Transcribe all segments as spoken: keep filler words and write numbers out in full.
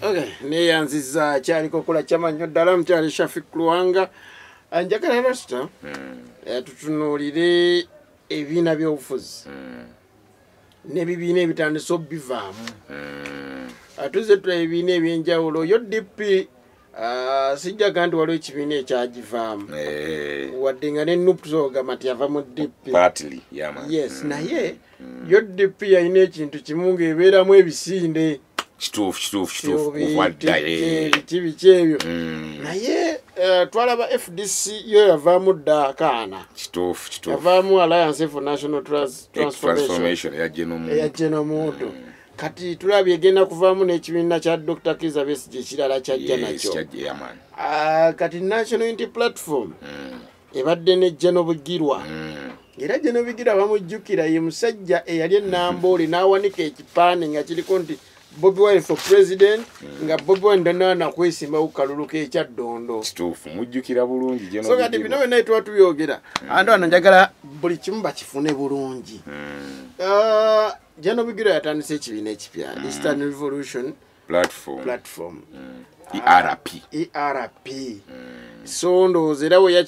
Okay, neyanziza kyaliko kola kyamanyo ddala mukyali Shafik Luwanga. Anjagala Rasta. Mm. Tutunuulire ebibiina by'obufuzi. Mm. N'ebibiina ebitandise obbivaamu. Mm. Atuze tula ebibiina ebyenjawulo. Yo D P uh, sijjaga nti waliwo ekibiina ekyagivaamu. Eh. Wadde nga ne Nup Tuzogamba nti yava mu D P. Partly, yeah man. Yes, mm. naye mm. yo D P yalina ekintu kimu ng'ebeeramu ebisinde. Kituufu kituufu kituufu kuwadda kibi kyebyo naye twalaba F D C yo yavaamu dda akaana kituufu kituufu yavaamu Alliance for National Transformation eya Jenomuto kati tulabye egenda kuvaamu n'ekibiina kya Doctor Kizza Besigye ekirala kyajja nakyo kati National Unity Platform ebadde ne Jeno Bugirwa era Jeno Bugirwa bamujjukira ye musajja eyali ennambooli n'awanika ekipaane nga kiriko nti Bobi Wine for president mm. nga Bobi Wine ndana kwesimba ukalulu ke kya Dondo kituufu mujjukira bulungi Jeno so kati bino bino etwa tuyogera mm. ando ananjagala buli kimu bakifune bulungi mm. uh, Jeno Bugirwa yatandise ekibiina ekipya mm. Eastern Revolution Platform Platform mm. E R P E R P mm. so ndowooza era we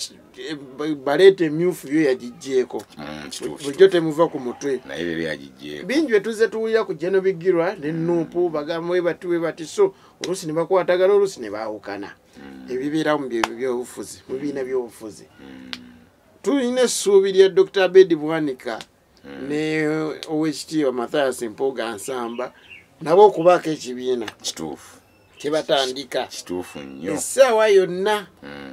balete myufu yo yagijjeeko bulijjo temuva ku mutwe naye leero yagijjeeko bingi tuze tuwulira ku Jeno Bugirwa ne Nuupu bagamba we bati we bati so oluusi ne bakwatagana oluusi ne baawukana ebibeerawo mu byobufuzi mu bibiina by'obufuzi tulina essuubi lya Doctor Abedi Bwanika ne Owekitiibwa Mathias Mpuuga Nsamba nabo okubaako ekibiina kituufu kyebatandika kituufu nnyo essaawa yonna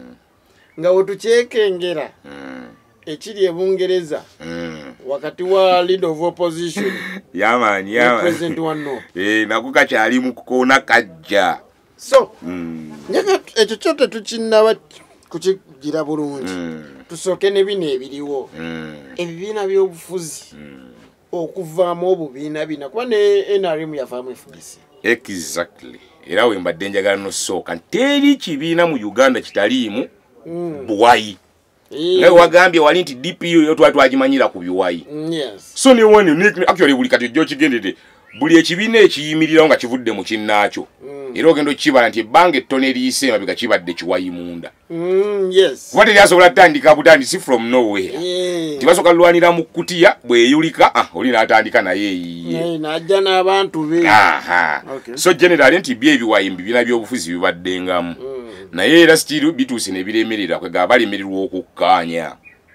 nga wetukyekengera mm. ekiri e Bungereza mm. wakati wa leader of opposition yamani yamani president wa no eh nako kakyali mu kukoona kajja so mm. nyaka ekyo kyote tukinaba kukigira bulungi mm. tusooke ne bino ebiriwo mm. ebibiina by'obufuzi mm. okuvaamu obubiina bina kuba ne N R M yavaamu F D C exactly era we mbadde njagala nosooka teri kibiina mu Uganda kitaliimu Mm. Buwayi yeah. Nga wagambye wali nti D P yo twali twagimanyira ku biwayi mm, yes. So ne one unique actually buli kati jjo kigendede buli ekibiina ekiyimirira nga kivudde mu kinnaakyo mm. era ogendo kibala nti ebbanga ettone liise mabega kibadde kiwayi munda mm, yes. Kuba teryasobola tandika butandisi from nowhere yeah. Tibasoka lwanira mu kutiya bweyulika ah, oli n'atandika naye eyiye yeah, n'ajja n'abantu be aha okay. So generally nti bye ebiwayi bibiina by'obufuzi bibaddengamu mm. naye era still bituuse ne biremerera kwega abalemererwa okukkaanya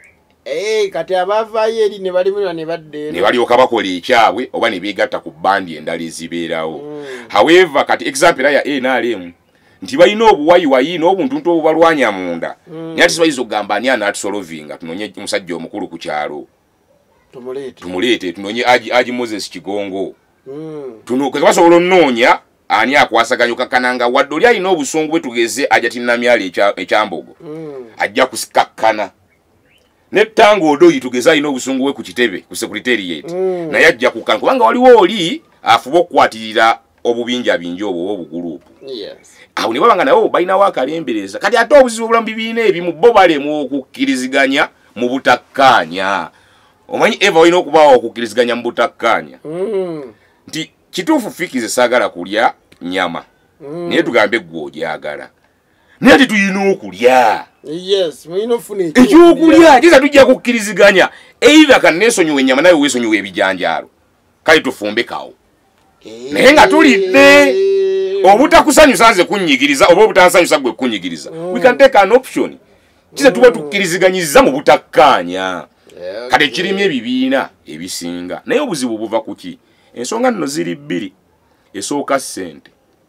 eh kati abavaayo eri ne balemererwa ne badde ne balyoka bakola ekyabwe oba ne beegatta ku bandi endala ezibeerawo mm. However kati example ya N R M nti balina obuwayi wayi n'obuntuntu obubalwanya munda mm. Naye tisobola okugamba ani anatusolovinga tunonye musajja omukulu ku kyalo tumuleete tumuleete tunonye aji aji Moses Kigongo mm. tuno kwega basobola onnoonya ani akwasaganya kakananga wadde oli alina obusungu bwe tugeze ajja tinnamyali ekyambogo mm. ajja kusikakkana nettanga odoyi tugeze alina obusungu bwe ku kitebe ku secretariat mm. naye ajja kukkana kubanga waliwo oli afuba okukwatirira obubinja bingi obwo obugulupu yes. Awo ne babanga nabo balinawo akalembereza kati ate obuzibu obulamu bibiina ebimu bo balemu okukkiriziganya mu butakkaanya omanyi eva olina okubaawo okukkiriziganya mu butakkaanya mm. nti kituufu fikize saagala kulya nyama mm. naye tugambe gwe ogyagala naye ati tuyina okulya yes mulina ofuna ekyokulya kiza tujja kukkiriziganya either kanneesonyiwa ennyama naye weesonyiwa ebijanjaalo kale tufumbekawo hey. Naye nga tulidde obutakusanyusa nze kunnyigiriza oba obutansanyusa gwe kunnyigiriza mm. we can take an option kiza tuba tukkiriziganyiza mu butakkaanya yeah, kati ekirimu ebibiina ebisinga naye obuzibu buva ku ki ensonga nno ziri bbiri esooka ssente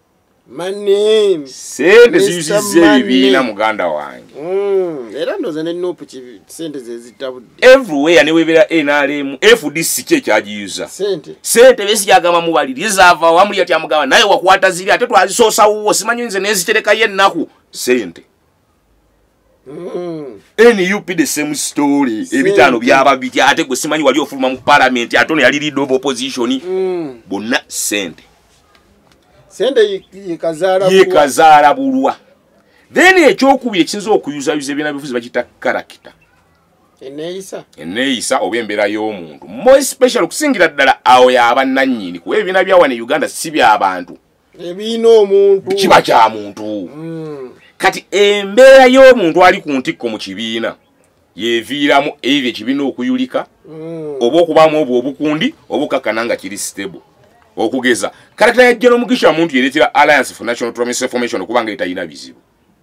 money sente ziyuzizza ebibiina muganda wange mm. era ndoza ne Nuupu sente ze zitabudde everywhere ne webeera N R M F D C kye kyagiyuza sente sente besigyagamba mubaliriza ava wamuli ati amugamba naye wakwata ziri ate twazisoosa wuwo simanyi nze neziterekayo ennaku sente mm. N U P the same story ebitaano byaba biti ate gwe simanyi wali ofuluma mu parliament ate ono yali leader of opposition mm. bonna sente sente yikazaala bulwa yikazaala bulwa then ekyokubiri ekinza okuyuzayuza ebibiina by'obufuzi bakita character eneeyisa eneeyisa oba embeera y'omuntu more special okusingira ddala awo y'abannannyini kuba ebibiina bya wano e Uganda si by'abantu ebino omuntu kiba kya muntu mm. kati embeera y'omuntu ali ku ntikko mu kibiina yeviiramu ebyo ekibiina okuyulika mm. oba okubaamu obwo obukundi obukakana nga kiri stable okugeza karakita ya General Mugisha muntu yereetera Alliance for National Transformation okubanga etalina bizibu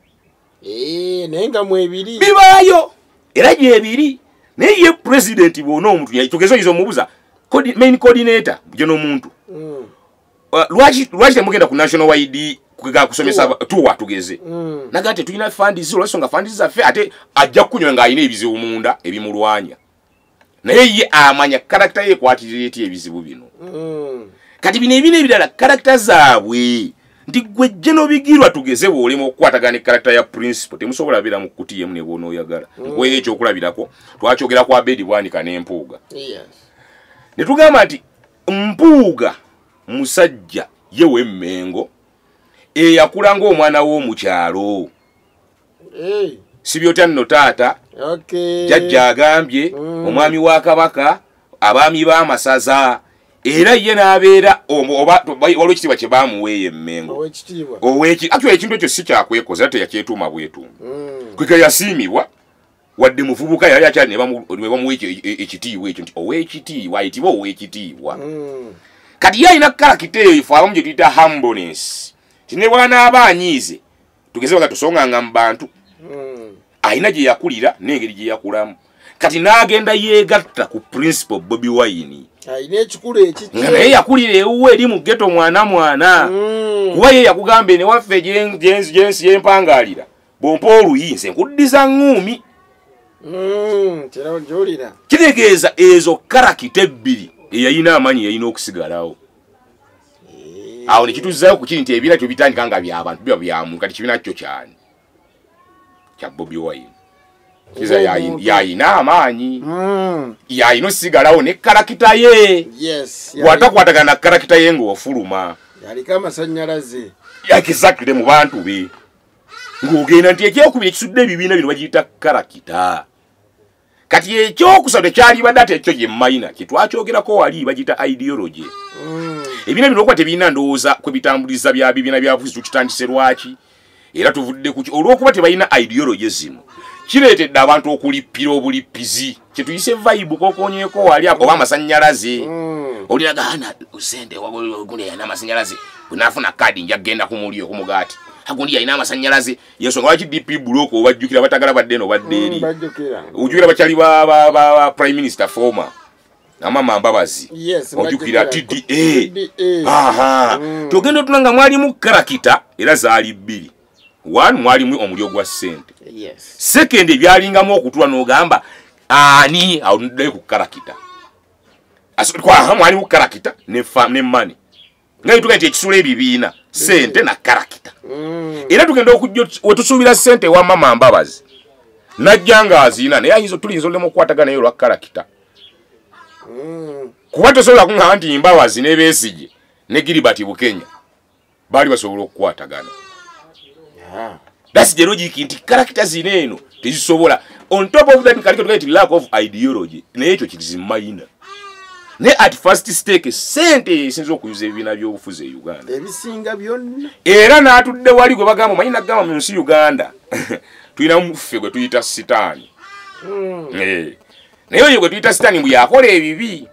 eh nenga mu ebiri bibaayo era gyebiri naye ye president bwona omuntu tugeze oyiza omubuza main coordinator General muntu mm. uh, lwaki lwaki temugenda ku national wide kuga kusomesa tuwa tugeze mm. nagate tulina fund zero songa fund zaffe ate ajja kunywa nga ayina ebizibu munda ebimulwanya naye ye amanya character ye kwatireti ebizibu bino mm. kati bino ebine ebirala character zaabwe ndi gwe General Bigirwa tugeze bwolemo okukwatagana character ya principal temusobola bira mu kuti yemu ne bono oyagala mm. kwe ekyo okulabirako twakyogera kwa Bedi Bwanika n'empuuga yes ne tugamba nti mpuuga musajja yewe Mmengo eyakulanga omwana w'omukyalo hey. Sibyotya nno taata okay. jajja agambye mm. omwami wa Kabaka abaami b'amasaza era ye n'abeera oba waliwo ekitiibwa kye baamuweeyo Mmengo owekitiibwa oweki actually ekintu ekyo si kyakwekoza ate yakyetuuma bwetuuma mm. kweka yasiimibwa wadde muvubuka yali akyali ne bamuwa ekitiibwa ekyo nti owekitiibwa ayitibwa owekitiibwa mm. kati ye alina karakita eyo ife abamu gye tuyita humbleness tine bw'anaaba anyiize tugeze baga tusonganga mu bantu mm. alina gye yakulira n'engeri gye yakulamu kati n'agenda yeegatta ku principal Bobi Wine alina ekikulu ekiki nga naye yakulira ewuwe eri mu ghetto mwana mwana mm. kuba ye yakugambe ne waffe gyensi yempangaalira bw'ompa oluyinza nkuddiza ŋŋuumi mm. kirawo gy'olira kitegeeza ezo karakita ebbiri eyayina amaanyi yayina okusigalawo hey. awo ne kituzzayo ku kiri nti ebibiina kyo bitandika nga by'abantu biba byamuntu kati kibiina kyo kyani kya Bobi Wine kiza yayina amaanyi mm. yayina osigalawo ne karakita ye yes watakwatagana na karakita ye ng'ofuluma yaliko amasannyalaze yakisakire mu bantu be ng'ogenda nti ekyokubiri ekisudde ebibiina bino bagiyita karakita kati ekyokusatu ekyalibadde ate ekyo gye mayina kyetwakyogerako wali bagiyita ideology mm. ebibiina bino okuba tebirina ndowooza kwe bitambuliza bya bibiina byabufuzi tukitandise lwaki era tuvudde ku olw'okuba tebalina ideology zino kireetedde abantu okulippira obulippizi kyetuyise vibe kokonyeeko wali oba amasannyalaze mm. oliragana sente gundi yalina amasannyalaze bwenaafuna kadi nja kgenda ku mulio ku mugaati agundi yalina amasannyalaze yensonga lwaki D P block obajjukira batagala badde eno badde eri ojjukira bakyali ba prime minister former amama Mbabazi yes, ojjukira T D A aha mm. togenda otulanga mwalimu karakita era zaali bbiri one mwalimu omulio gwa ssente yes. second ebyalingamu okutula n'ogamba ani awunde ku karakita kwa mwalimu karakita ne fam ne money nga yituka nti ekisula ebibiina ssente na karakita mm. era tugenda okujja wetusuubira ssente wa mama Mbabazi najja nga azina naye ayinza tulinza olemu okukwatagana naye olwa karakita mm. kuba tosobola kuŋŋamba nti Mbabazi ne Besigye ne Gilbert Bukenya baali basobola okukwatagana yeah. That's the logic nti character zino eno tezisobola on top of that kaliko tukati lack of ideology naye ekyo kiri mayina ne at first stake sente esinza okuyuza ebibiina by'obufuzi e Uganda ebisinga byonna era n'atudde wali gwe bagamba mayina gamba mu nsi Uganda tulina muffe gwe tuyita sitaani mm. eh. naye oyo gwe tuyita sitaani mbu yakola ebibi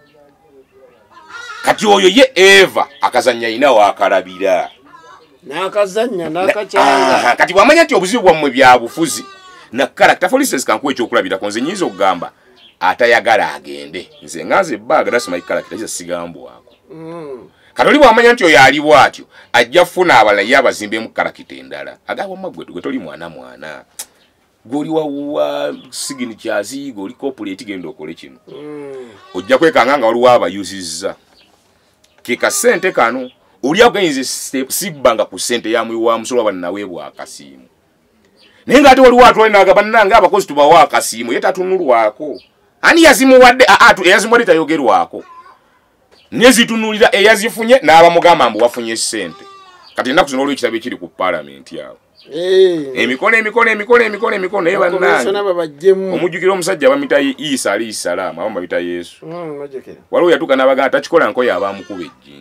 kati oyo ye Eva akazannya ayina waakalabira nakazanya nakakyanga kati bwamanya nti obuzibu bwammwe bya bufuzi na character for instance kankuwa ekyokulabirako nze nyinza okugamba atayagala agende nze nganze ebbaga that's my character kisa sigambwako mm. kati oli bwamanya nti oyo ali bwatyo ajja funa abalayi abazimbemu character endala agamba mmagwe gwe toli mwana mwana goli wa signatures goli corporate genda okole kino mm. ojja kwekanga nga waliwo abayuzizza keka sente kano oli agenze sibbanga ku sente ya mwi wa musolo banaweebwa akasiimu naye nga ate waliwo atwali n'agamba nange abakozi tubawa akasiimu ye tatunulwako ani yazimuwadde atu eyazimuwadde tayogerwako ne zitunulira eyazifunye n'abamugamba mbu wafunye sente kati ennaku zino olw'ekitabo ekiri ku paalamenti awo emikono emikono emikono emikono emikono naye bannange omujjukira omusajja bamita Isa alayhi salaam abamu babita Yesu waliwo yatuuka n'abagamba takikola nkoyo abaamukuba ejjinja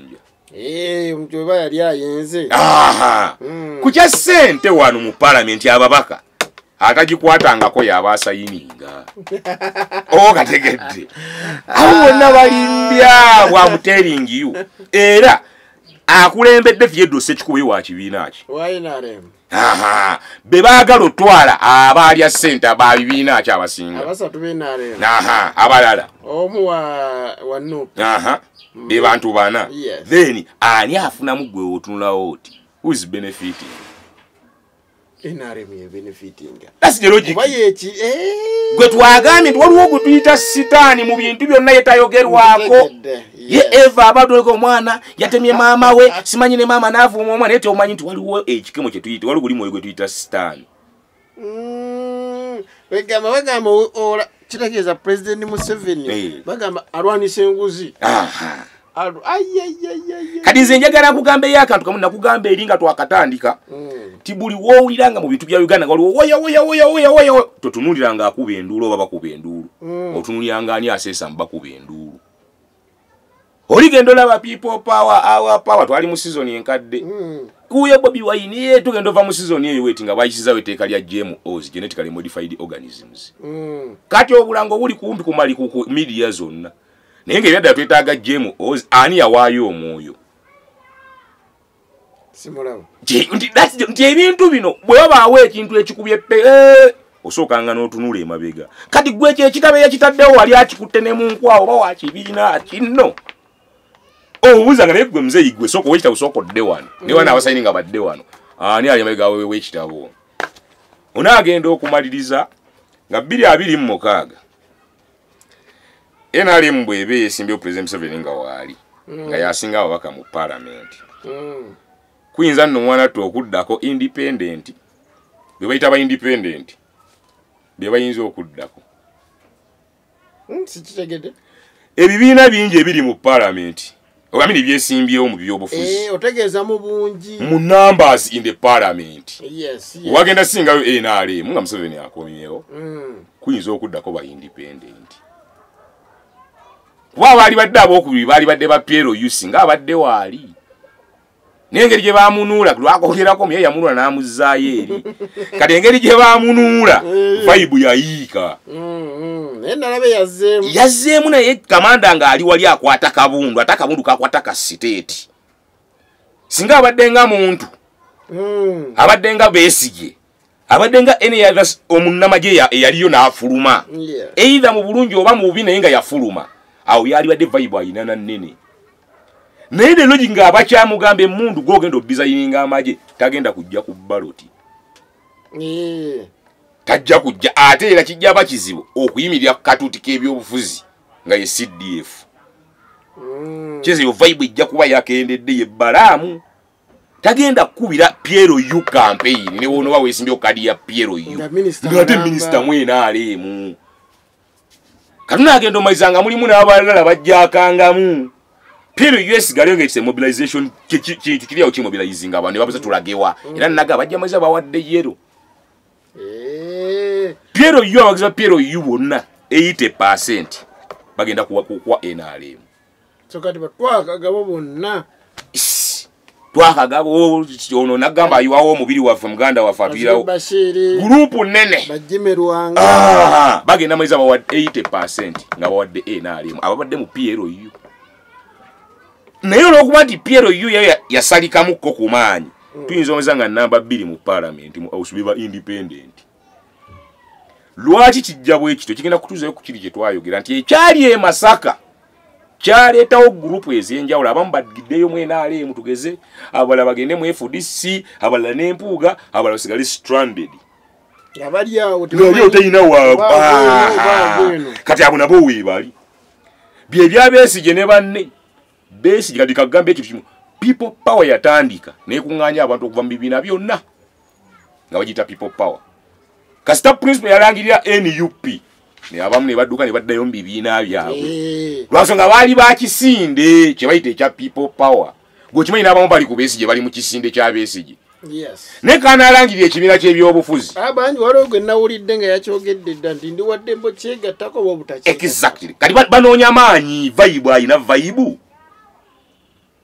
Eh, mjoba yali ayenze. Aha. Mm. Kucha sente wanu mu parliament ababaka. Atagikwatangako yabasayininga. O kategedde. Awona balimbya bwa mutering you. Era akulembedde fyedo sekikuwe wa kibiina ki. Why not him? Aha. Bebaagala otwala abaali ya sente ababibiina ki abasinga. Abasatu benare. Aha, abalala. Omu wa wa no. Aha. Be bantu bana. Yes. Then ani afuna mugwe otunula oti. Who is benefiting? Enare me benefiting. That's the logic. Wayechi eh. Gwe twagambye waliwo gutuyita sitaani mu bintu byonna yetayogerwako. Ye Eva abadweko omwana yatemye maama we simanyi ne maama navuma omwana ete omanyi nti waliwo ekikemo kye tuyita waliwo guli gwe tuyita sitaani. Mm. Wegama wegama ola kitegeeza President Museveni. Hey. Bagamba alwanise enguzi. Aha. Alu ayayayaya. Kadi nze njagala kugambe yakantu kamu nakugamba eringa twakatandika. Mm. Tibuli wowuliranga mu bitu bya Uganda waliwo woya woya woya woya woya totunuliranga akuba enduulu oba bakuba enduulu. Mm. Otunuliranga ani asesa mbakuba enduulu. Oligendo laba people power our power twali mu season enkadde. Mm. Kuye Bobi Wine ye tugendo va mu season eyo wetinga bayisiza weteeka lya G M Os genetically modified organisms. Mm. Kati obulango buli kumpi kumali ku media zonna. Naye ng'ebyadda twetaaga G M Os ani yawaayo omwoyo. Simulabo. Nti ebintu bino bwe wabaawo ekintu ekikubye pe osookanga n'otunula emabega. Kati gwe ekyo ekitabe yakitaddewo wali akikutte ne mu nkwawo oba wakibiina kinno. Obuuzanga naye gwe muzeeyi gwe sooka w'ekitabo sookodde wano. Ne wana abasaini nga badde wano. Ani ali emabega w'ekitabo. Onaagenda okumaliriza nga bbiri abiri mu mukaaga. N R M bwebe yeesimbyewo President Museveni nga waali. Nga yasinga ababaka mu parliament. Mm. Kuyinza nno mwana tu okuddako independent. Bwe bayita ba independent. Bye bayinza okuddako. Mm, sikitegedde. Ebibiina bingi ebiri mu parliament. Ogamini byesimbyewo mu byobufuzi. Eh, otegeeza mu bungi. Mu numbers in the parliament. Yes, yes. Wagenda singayo N R M nga Museveni akomyewo. Mm. Kuyinza okuddako ba independent. Kuba baali badde ab'okubiri baali badde ba Piero Yusi nga abadde waali. N'engeri gye baamunuula lwakogerako muye yamunula n'amuzzaayo eri. Kati engeri gye baamunuula vibe yayiika. Naye nalabe yazzeemu. Yazzeemu naye kamanda ng'ali wali akwata kabundu ate akabundu kakwata ka siteeti. Singa abadde nga muntu. Abadde nga Besigye. Abadde nga ene ya omunnamagye eyaliyo n'afuluma. Either mu bulungi oba mu bubi naye nga yafuluma. Awo yali badde vibe ayina na nnene. Naye lero nga abakyamugambe emmundu gw'ogenda obizayininga amagye tagenda kujja ku baloti. Eh. Tajja kujja ate era kijja bakizibu okuyimirira ku katuuti k'ebyobufuzi nga ye C D F. Mm. Kyeze yo vibe ejja kuba yakendedde ye balaamu. Tagenda kukubira Piero U campaign ne wono wa weesimbye okadi ya Piero U. Ngate minister mwena alemu. Kanuna agenda omalizanga mulimu n'abalala bajjakangamu. Piero U S galenge kise mobilization kintu kiriawo ki mobilizing abantu ne babuze tulagewa. Era naga bajja maza bawadde yero. Eh. Piero U abagiza Piero U bonna eighty percent bagenda kuwa kuwa N R M. So kati batwaka gabo bonna. Twaka gabo ono nagamba ayiwawo omubiri waffe muganda waffe atuyirawo. Group nene. Bajimerwanga. Ah, bagenda maza bawadde eighty percent nga bawadde N R M. Ababadde mu Piero U. Naye olwokuba nti Piero U yasalikamuko ku maanyi. Mm. Tuyinza omuzanga namba bbiri mu parliament mu House biba independent. Lwaki kijja bwe kito kigenda kutuuzayo ku kiri kye twayogera nti ekyali e Masaka kyaleetawo gurupu ez'enjawulo abamu badgiddeyo mu N R M tugeze abalala bagende mu F D C abalala n'empuuga abalala basigale stranded. Abali awo teyina wa kati abo nabo weebali. Bye byabeesigye ne banne Besigye kati kagambe ekyo kimu people power yatandika nekunganya abantu okuva mu bibiina byonna nga bagita people power. Kasita principle yalangirira N U P ne abamu ne badduka ne baddayo mu bibiina byabwe. Lwasonga baali bakisinde kye bayita ekya people power. Gwe kimanyi n'abamu bali ku Besigye bali mu kisinde kya Besigye. Yes. Ne kana alangirira ekibiina ky'ebyobufuzi. Abanji waliwo gwe nawulidde nga yakyogedde dda nti ndi wadde mbo kyegattako oba obutakyega. Exactly. Kati banoonya maanyi vibe ayina vibe.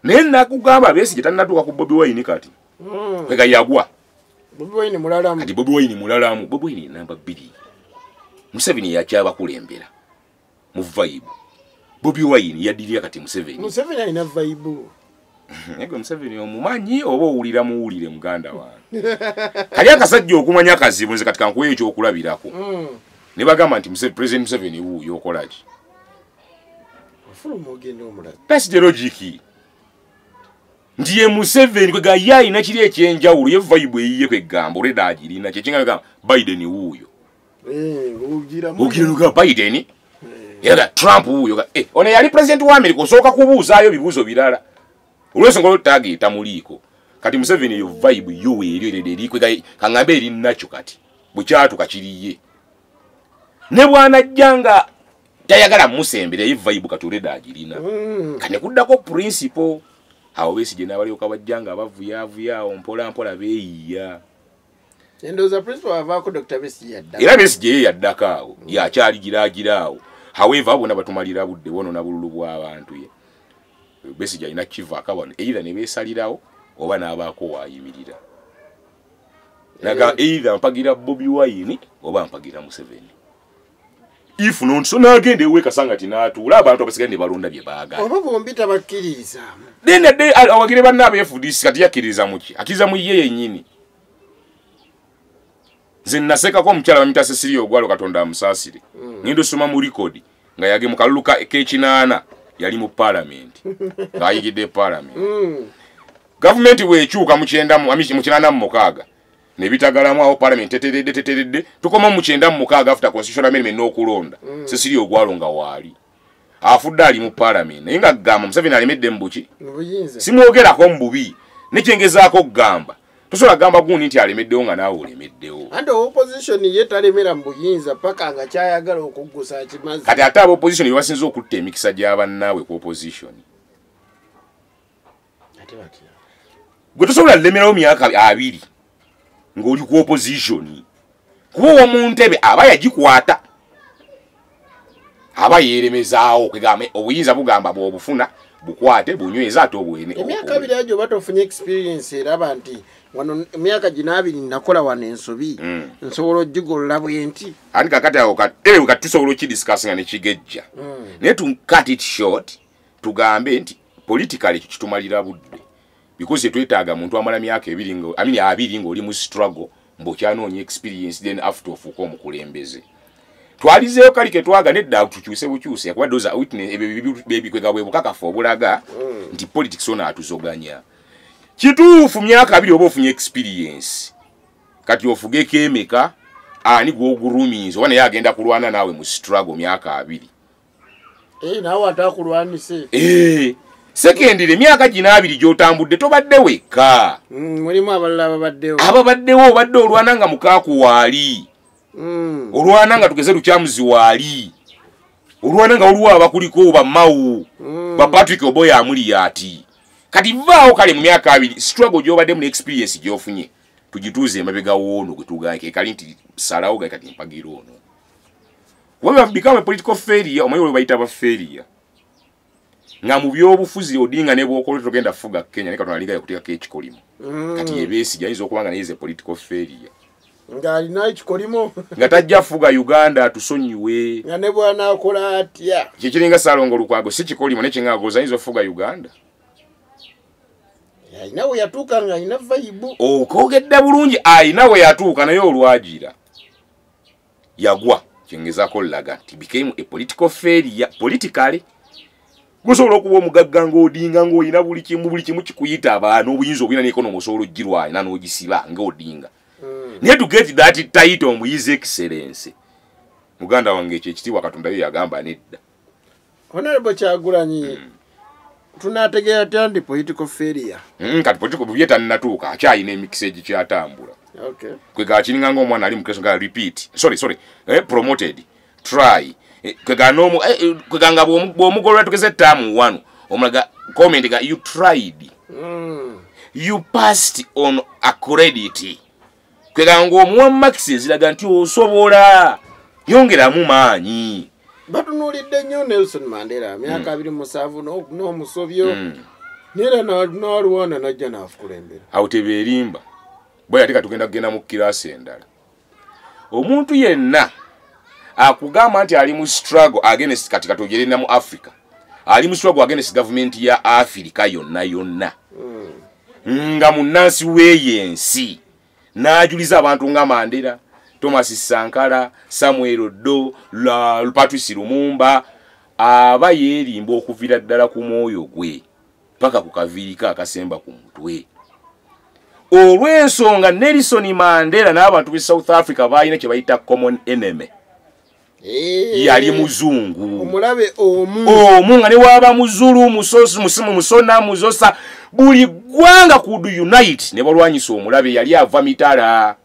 naye nakugamba Besigye tannatuuka ku Bobi Wine kati Mm. kwega yagwa Bobi Wine mulalamu. kati Bobi Wine mulalamu Bobi Wine namba bbiri Museveni yakyabakulembera mu vibe Bobi Wine yadirira kati Museveni Museveni alina vibe. Ego Museveni omumanyi oba owulira muwulire muganda wange kali akasajja okumanya akazibu nze kati kankuwa ekyo okulabirako Mm. ne bagamba nti Museveni President Museveni wuuyo okolaki Afulumu ogenda omulaga. that's the logic ndiye Museveni kwega yalina kiri ekyenjawulo ye vibe eyiye kwegamba oleda agirina kyekinga gamba Biden wuuyo Eh, ugira mu. ugira nuga Biden yaga Trump wuuyo eh ono yali president wa America osooka kubuuzaayo bibuuzo birala olweso ngolo tagita muliko kati Museveni yo vibe yo eriyo eri kwega kangambe eri nacho kati bukyatu kakiriye ne bwana jjanga tayagala musembere ye vibe kati oleda agirina Mm. kane kuddako principle awo Besigye n'abalyoka bajjanga abavuyavuyawo mpola mpola beeyiya Endoza principal avaako Doctor Besigye yadda. era Besigye ye yaddako awo yakyali giragiraawo however bona batumalira budde bono na bululu bw'abantu ye Besigye alina kivaako bano either ne beesalirawo oba n'abaako waayimirira naga either mpagira Bobi Wine oba mpagira Museveni if non so n'agenda eweka sangati n'atuula abantu abasigaye ne balonda bye baagala Oba bombi tabakkiriza. dene de awagire bannabe efudisi kati yakiriza muki akiza mu ye yennyini nze nasekako omukyala bamita Cecilia Ogwalo Katonda amusaasire ngendo soma mu record nga yage mu kalulu k'ekinaana yali mu parliament ng'ayigidde parliament Mm. gavumenti bw'ekyuka mu kyenda mu mu kinaana mu mukaaga ne bitagalamu awo parliament teteredde teteredde tukoma mu kyenda mu mukaaga after constitutional amendment n'okulonda Cecilia Ogwalo nga waali afudde ali mu parliament naye nga gamba Museveni alemedde mu buki Mubuyinza. simwogerako mu bubi nekyengezaako okugamba tosobola kugamba gundi nti alemeddewo nga naawe olemeddewo Ante opposition ye talemera mu buyinza paka nga kyayagala okuggusa akimazi. kati ate aba opposition bebasinza okutta emikisa gy'abannaabwe ku opposition Ate batya. gwe tosobola lemerawo myaka abiri ng'oli ku opposition kuba omu ntebe aba yagikwata aba yeeremezaawo kegamba obuyinza bugamba bw'obufuna bukwate bunyweza ate obwene Emyaka abiri ajo batofunye experience eraba nti wano emyaka gino abiri nakola wano ensobi nsobola ogigolola bwenti. andi kakati awo ewe kati tusobola okidiscussing ne kigejja naye to cut it short tugambe nti politically kitumalira budde because twetaaga muntu amala myaka ebiri ngo I mean abiri ng'oli mu struggle mbokyanoonya experience then after ofuuka omukulembeze twalizeeyo kali ke twaga nedda tukyuse bukyuse yakuba doza witness ebikwega bwe bukakafu obulaga nti politics ona atuzoganya kituufu myaka abiri oba ofunye experience kati ofugeko emeka ani gwogurumiinza oba naye agenda kulwana naawe mu struggle myaka abiri Eh naawe atakulwanise. Eh secondly myaka gino abiri gy'otambudde tobadde wekka Mm, mulimu abalala babaddewo. ababaddewo obadde olwana nga mukaaku waali Mm. olwana nga tugeze lukyamuzi waali olwana nga waliwo abakuliko bamawu ba Patrick Oboya amuli ati kati vaawo kale mu myaka abiri struggle gy'obadde mu experience gy'ofunye tugituuze emabega woono gwe tugaake kali nti salawo ga kati mpagira ono when you have become a political failure omanyi we bayita ba failure nga mu byobufuzi Odinga ne bw'okola togenda fuga Kenya ne Katonda aligayo kuteekako ekikolimo kati ye Besigye ayinza okuba nga naye ze political failure Nga alina ekikolimo. nga tajja fuga Uganda tusonyiwe Nga ne bw'anaakola atya. kikiringa Salongo Lukwago si kikolimo nekyengagoza ayinza ofuga Uganda Alina we yatuuka nga alina vibe. okogedde bulungi ayina we yatuuka naye olwagira yagwa kyengezaako laga nti became a political failure politically gusobola okuba omugagga ng'Odinga ng'olina buli kimu buli kimu kikuyita abaana obuyinza obulina n'ekonomi osobola ogirwanya n'ogisiba ng'Odinga naye to get that title mu his excellence muganda wange ekyo ekitiibwa Katonda yo yagamba nedda Honorable Kyagulanyi tunategeera atya ndi political failure. mm, kati political bye tannatuuka akyalina emikisa egikyatambula Okay. kwega kiringa ng'omwana ali mu keso nga repeat sorry sorry eh, promoted try eh, kwega n'omu eh, kwega nga bw'omugolola tugeze ttaamu wano omulaga comment ga you tried Mm. you passed on a credit kwega ng'omuwa maxi ziraga nti osobola yongeramu maanyi Batunuulidde nnyo Nelson Mandela myaka abiri mu musanvu n'omusobyo. nera na n'alwana najja n'afukulembera awo tebeerimba bwe yateka tugenda kugenda mu kirasi endala omuntu yenna akugamba nti ali mu struggle against kati katogerera mu Africa ali mu struggle against government ya Africa yonna yonna mm. nga munansi w'eyensi n'ajuliza abantu nga Mandela, Thomas Sankara, Samuel Odo, la Patrice Lumumba aba yeerimba okuvira ddala ku mwoyo gwe paka ku kaviirika akasemba ku mutwe. Olw'ensonga Nelson Mandela n'abantu b'e South Africa balina kye bayita common enemy. Eh, yali muzungu omulabe omu omu nga ne waba muzulu musosi musimu musona muzosa buli gwanga kudu unite ne balwanyisa omulabe yali ava mitala.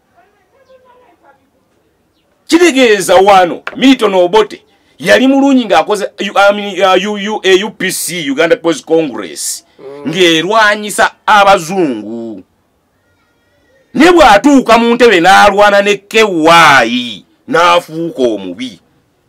Kitegeeza wano Milton Obote yali mulungi ng'akoze U P C Uganda People's Congress mm. ng'erwanyisa abazungu ne bw'atuuka mu ntebe n'alwana ne Kewaayi n'afuuka omubi.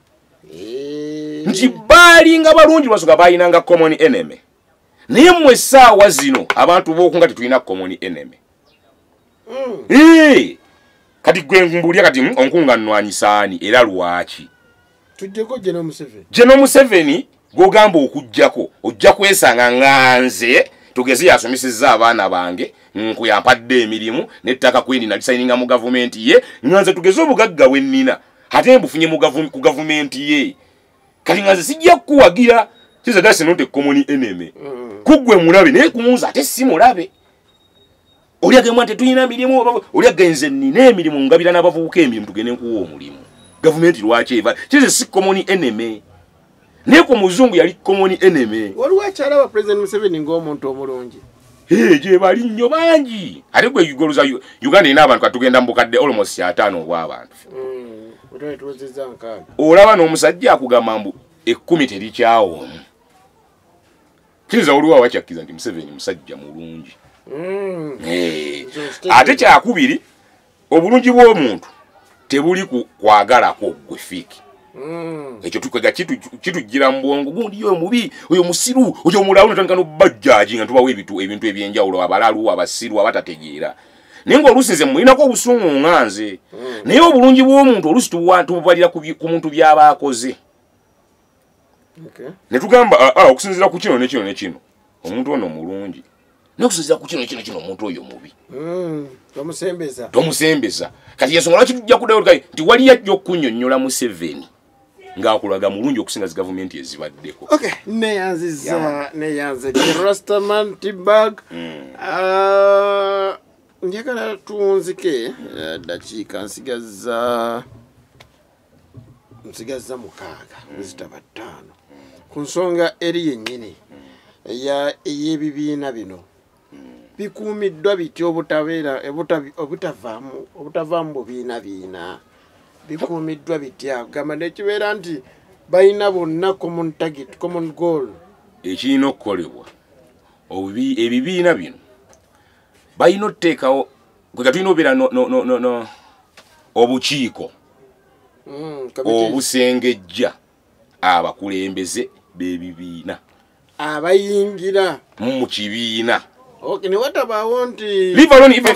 Nti baali nga balungi basoka baayinanga common enemy. Naye mmwe essaawa zino abantu b'oku nga tetulina common enemy. mm. Ee kati gwe mbulya kati onkunga nnwanyisa ani era lwaki tujjeko General Museveni General Museveni gogamba okujjako ojja kwesanga nganze tugeze yasomesezza abaana bange nkuyampadde emirimu n'ettaka kweni nalisayininga mu gavumenti ye nganze tugeze obugagga bwennina ate mbufunye mu gavumenti ye kati nganze sijja kuwagira kiza dasi note common enemy mm. kugwe mulabe naye kumunza ate si mulabe Olia gemwa tetuyina mirimu olia genze nine emirimu ngabira n'abavubuka emirimu tugende nkuwa omulimu government lwaki eva kize si common enemy ne ku muzungu yali common enemy waliwo akyalaba President Museveni ng'omuntu omulungi hey je bali nnyo bangi ate gwe yugoluza Uganda ina abantu katugenda mbukadde almost ataano obw'abantu mm otwe tuwezeza nkaaga olaba n'omusajja akugamba mbu ekkumi terikyawo kiza oliwo awakyakkiriza nti Museveni musajja mulungi. Mm. Hey. Ate kyakubiri obulungi bw'omuntu tebuli ku kwagalako gwe fiki. Mm. Ekyo tukwega kitu kitujira mu bwongo gundi yo mubi oyo musiru oyo mulawo natandika no bajjaji nga tubawe ebitu ebintu ebyenjawulo abalalu abasiru abatategeera. Naye ng'olusinze mulinako obusungu nganze. Mm. Naye obulungi bw'omuntu olusi tububalira ku muntu by'abaakoze. Okay. Ne tugamba ah okusinzira ku kino ne kino ne kino omuntu ono mulungi. Nokusinzira ku kino kino kino omuntu oyo mubi. Mm. Tomusembeza. Tomusembeza. Kati yeso ngala kitujja kudayo kai nti wali yajjo kunnyonnyola Museveni ng'akulaga mulungi okusinga zi government ezibaddeko. Okay, neyanziza yeah. neyanze Rastaman Tibag. Mm. Uh, njagala tuwunzike uh, dakiika nsigaza nsigaza mukaaga nzita bataano ku nsonga eri yennyini ya eyebibiina bino bikuumiddwa bityo obutabeera obutavaamu obutavaamu bubiina biina bikuumiddwa bitya gamba nekibeera nti balina bonna common target common goal ekirina okukolebwa ebibiina bino balina otuteekawo kwega tulina obeera no, no, no, no, no. obukiiko mm, obusengejja abakulembeze b'ebibiina abayingira mu kibiina. Okay, ne watabaawo nti leave alone even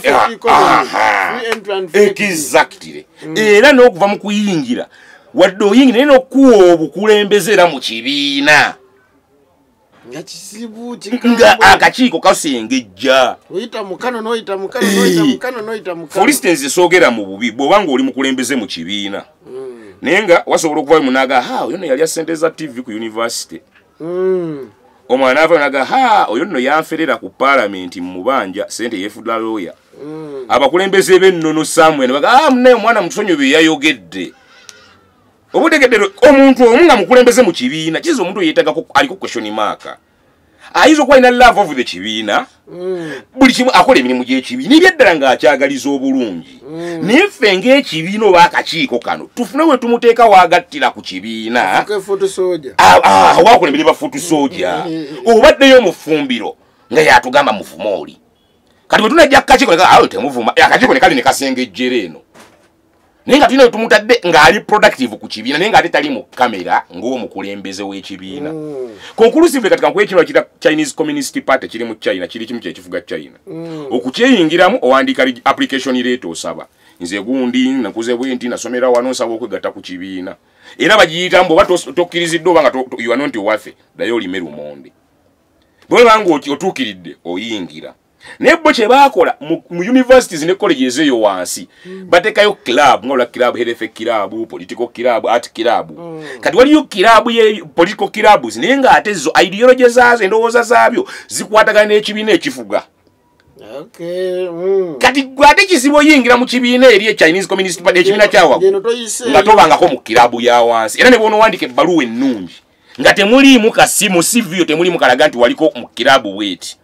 exactly mm. Era n'okuva mu kuyingira wadde oyingira naye n'okuwa obukulembeze era mu kibiina nga kisibu nga akakiiko kasengejja oyita mukano n'oyita mukano n'oyita mukano n'oyita mukano. For instance soogera mu bubi bw'obanga oli mukulembeze mu kibiina mm. naye nga wasobola okuvayo munaga ha oyo no yali asente za T V ku university mm. omwana ava naga ha oyo nno yanferera ku parliament mu banja sente yefuda lawyer mm. abakulembeze b'ennono Samuel baga ah mne omwana musonyo bye yayogedde obutegedde omuntu omu nga mukulembeze mu kibiina kizo omuntu yeetaga ko aliko question mark ayizo kwa ina love of the kibiina mm. buli kimu akola emirimu gy'ekibiina ebyaddala ng'akyagaliza obulungi mm. nefe ng'ekibiina oba akakiiko kano tufune we tumuteeka wagattira ku kibiina wakulembere ba futu soja obaddeyo mu ffumbiro nga yatugamba muvuma oli kati bwe tunajja akakiiko awo temuvuma akakiiko ne kali ne kasengejjera eno Nenga tulina tumutadde ng'ali productive ku kibiina naye ng'ate tali mu kamera ng'omukulembeze w'ekibiina. Mm. Conclusive katika nkwe kino kita Chinese Communist Party kiri mu China kiri kimu kyekifuga China. Mm. Okukyeyingiramu owandiika application letter osaba. Nze gundi nakuze bwenti nasomera wano nsaba okwegatta ku kibiina. Era bagiyita mbo batokiriziddwa obanga you are not worth it. Dayo limeru monde. Bwe bangu otuukiridde oyingira. Nebo kye bakola mu universities ne colleges eyo wansi mm. batekayo club ngola club health club political club art club mm. kati waliyo club ye political clubs nenga ate zo ideologies zazo endowooza zaabyo zikwatagana n'ekibiina ekifuga. Okay. Mm. Kati gwate kisibo yingira mu kibiina eri Chinese Communist Party ekibiina kyawa nga tobangako mu club ya wansi era ne bono wandike baluwa ennungi nga temuli mu kasimu civil temuli mu kalaga nti waliko mu club weti.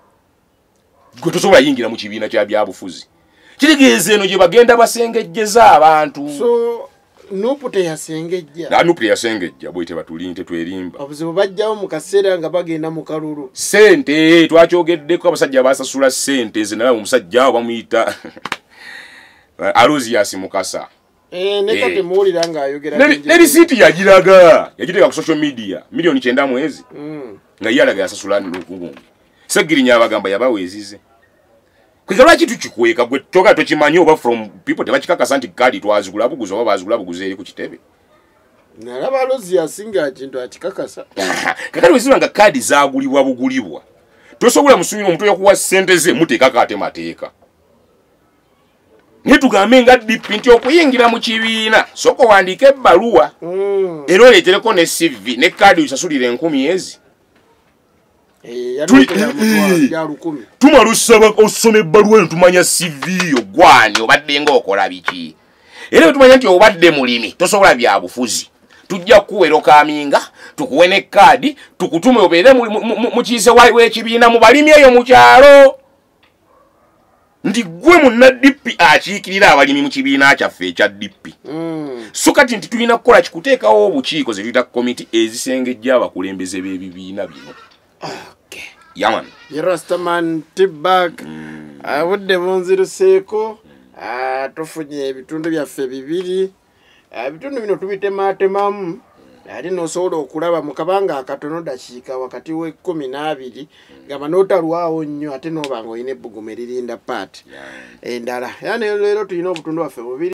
Gwe tosobola yingira mu kibiina kya byabufuzi. Kitegeeza eno gye bagenda basengejjeza abantu. So nupu teyasengejja. Na nupu teyasengejja bwite batulinte twerimba. Obuzibu bajjawo mu kaseera nga bagenda mu kalulu. Sente twakyogeddeko abasajja basasula sente zinala omusajja abo bamuyita Alozias Mukasa. Eh ne kati muulira nga ayogera nje. Ne receipt yagiraga yagiteka ku social media milioni kyenda mwezi. Mm. Nga yalaga yasasula lukungu. Segirinya abagamba yabawezize. Kuzalwa kitu kikweka gwe toka tokimanyi oba from people tebakikaka santi kadi twazigula buguzo oba bazigula buguzo eri ku kitebe. Nalaba lozi yasinga kintu akikakasa. Kakali wezibwa nga kadi zagulibwa bugulibwa. Tosobola musumira omuntu yakuwa sente ze muteeka ate mateeka. Netugambe nga D P nti okuyingira mu kibiina soko wandike ebbaluwa. Mm. Era oleetereko ne C V ne kadi usasulire enkumi ezi. Eh tumalusaba osome ebbaluwa tumanya C V ogwani obadde nga okola biki. Era tumanya nti obadde mulimi tosobola bya bufuzi. Tujja kuwero kaminga tukuwe ne kadi tukutume obeere mu kiise w'ekibiina mu balimi eyo mu kyalo. Ndi gwe munna D P akiikirira abalimi mu kibiina kyaffe ekya D P. Mm. So kati nti tulina kukola kikuteekawo obukiiko ze tuyita committee ezisengejja abakulembeze b'ebibiina bino. Okay. Yaman. Yerastaman Tibak. Mm. Abudde bunziruseeko. Ah tufunye ebitundu byaffe bibiri. Ebitundu bino tubitematemamu. Ali nosobola okulaba mu kabanga akatono dakiika wakati we kumi n'abiri nga banotalwawo nnyo ate n'obanga olina ebbugumu eririnda paati endala. Yani leero tulina obutundu bwaffe bubiri.